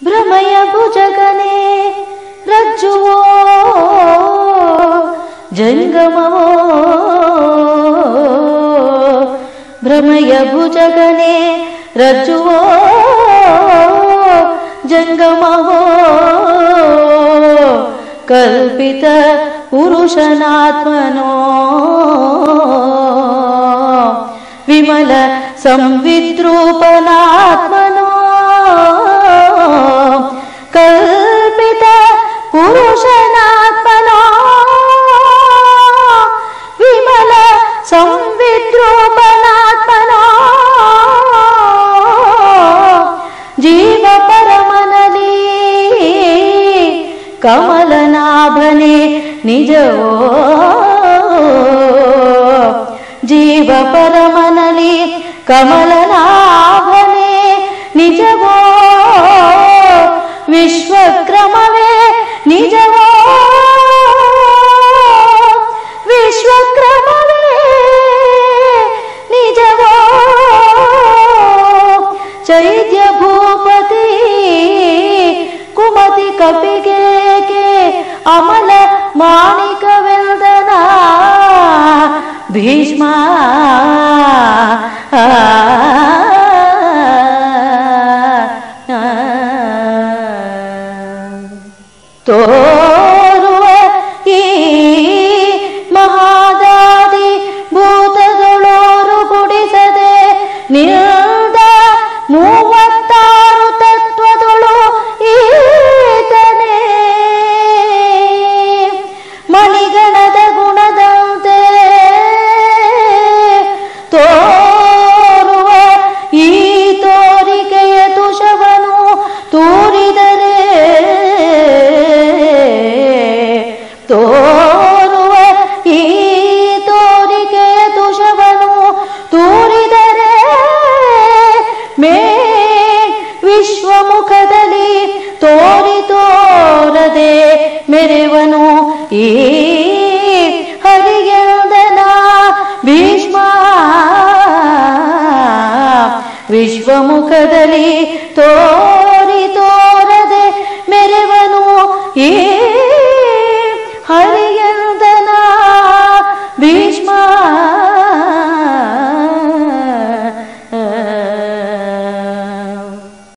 ಭ್ರಮಯ ಭುಜಗನೆ ರಜ್ಜುವೋ ಜಂಗಮವೋ ಭ್ರಮಯ ಭುಜಗನೆ ರಜ್ಜುವೋ ಜಂಗಮವೋ ಕಲ್ಪಿತ ಪುರುಷನಾತ್ಮನೋ ವಿಮಲ ಸಂವಿದ್ರೂಪನಾತ್ಮನೋ ಕಲ್ಪಿತ ಪುರುಷನಾತ್ಮನೋ ವಿಮಲ ಸಂವಿದ್ರೂಪನಾತ್ಮನೋ ಜೀವ ಪರಮನಲಿ ಕಮಲನಾಭನೆ ನಿಜವೋ ಜೀವ ಪರಮನಲಿ ಕಮಲನಾಭನೆ ನಿಜವೋ ವಿಶ್ವಕ್ರಮವೇ ನಿಜವೋ ವಿಶ್ವಕ್ರಮವೇ ನಿಜವೋ ಚೈತ್ಯ ಭೂಪತಿ ಕುಮತಿ ಕಪಿಗೆ ಅಮಲ ಮಾಣಿಕವೆಲ್ದನ ಭೀಷ್ಮ ತೋರುವ ಈ ಮಹಾದಾದಿ ಭೂತದೊಳೋರು ಗುಡಿಸದೆ ನಿಲ್ದ 36 ತತ್ವದೊಳು ಈತನೇ ಮಣಿಗಣದ ಗುಣದಂತೆ ತೋರುವ ಈ ತೋರಿಕೆಯ ತುಷವನು ತೋರಿದರೆ ತೋರುವ ಈ ತೋರಿಕೆಯ ತುಷವನು ತೋರಿದರೆ ಮೇ ವಿಶ್ವಮುಖದಲ್ಲಿ ತೋರಿ ತೋರದೆ ಮೆರೆವನು ಈ ಹರಿಗೆಂದನ ಭೀಷ್ಮ ವಿಶ್ವಮುಖದಲ್ಲಿ